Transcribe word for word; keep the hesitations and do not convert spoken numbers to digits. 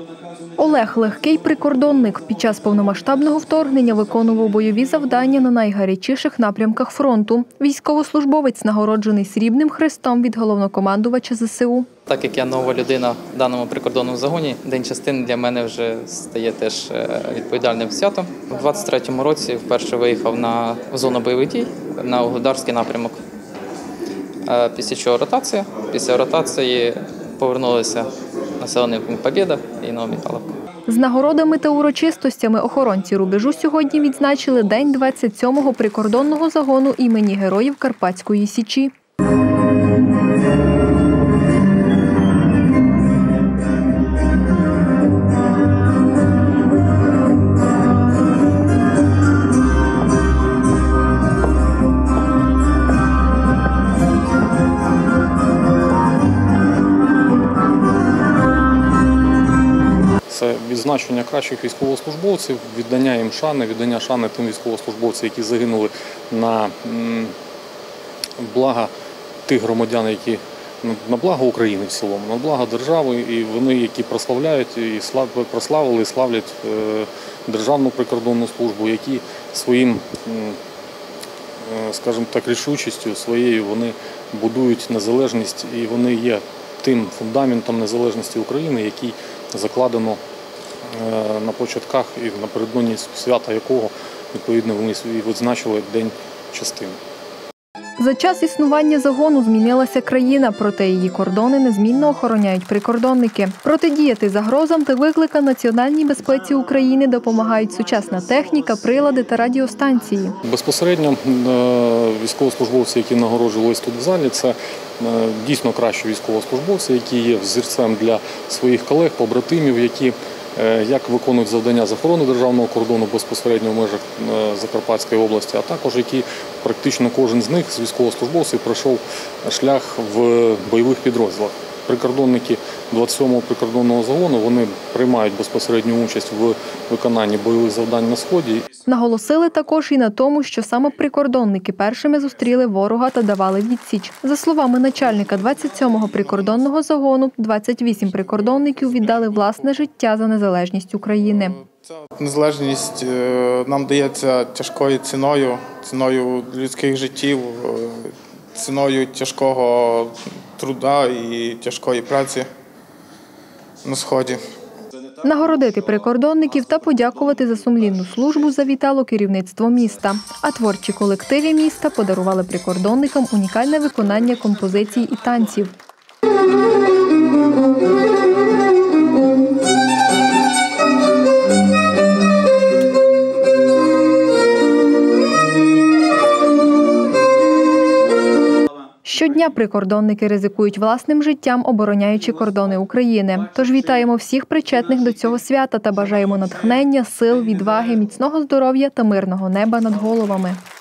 Олег – легкий прикордонник. Під час повномасштабного вторгнення виконував бойові завдання на найгарячіших напрямках фронту. Військовослужбовець нагороджений Срібним Хрестом від головнокомандувача зе се у. Так як я нова людина в даному прикордонному загоні, День частини для мене вже стає теж відповідальним святом. У двадцять третьому році вперше виїхав на зону бойових дій, на Вугледарський напрямок. Після чого ротація. Після ротації повернулися населений пункт Побєда і Новомихайлівка. З нагородами та урочистостями охоронці рубежу сьогодні відзначили День двадцять сьомого прикордонного загону імені Героїв Карпатської Січі. Це відзначення кращих військовослужбовців, віддання їм шани, віддання шани тим військовослужбовцям, які загинули на благо тих громадян, які на благо України в цілому, на благо держави, і вони, які прославляють і прославили і славлять Державну прикордонну службу, які своїм, скажімо так, рішучістю своєю вони будують незалежність, і вони є тим фундаментом незалежності України, який закладено на початках і напередодні свята якого, відповідно, вони відзначили День частини. За час існування загону змінилася країна, проте її кордони незмінно охороняють прикордонники. Протидіяти загрозам та викликам національній безпеці України допомагають сучасна техніка, прилади та радіостанції. Безпосередньо військовослужбовці, які нагороджувались тут в залі, це дійсно кращі військовослужбовці, які є взірцем для своїх колег, побратимів, які як виконують завдання з охорони державного кордону безпосередньо в межах Закарпатської області, а також які практично кожен з них, з військовослужбовців, пройшов шлях в бойових підрозділах. Прикордонники двадцять сьомого прикордонного загону, вони приймають безпосередню участь в виконанні бойових завдань на Сході. Наголосили також і на тому, що саме прикордонники першими зустріли ворога та давали відсіч. За словами начальника двадцять сьомого прикордонного загону, двадцять вісім прикордонників віддали власне життя за незалежність України. Незалежність нам дається тяжкою ціною, ціною людських життів, ціною тяжкого труда і тяжкої праці на Сході. Нагородити прикордонників та подякувати за сумлінну службу завітало керівництво міста. А творчі колективи міста подарували прикордонникам унікальне виконання композицій і танців. Щодня прикордонники ризикують власним життям, обороняючи кордони України. Тож вітаємо всіх причетних до цього свята та бажаємо натхнення, сил, відваги, міцного здоров'я та мирного неба над головами.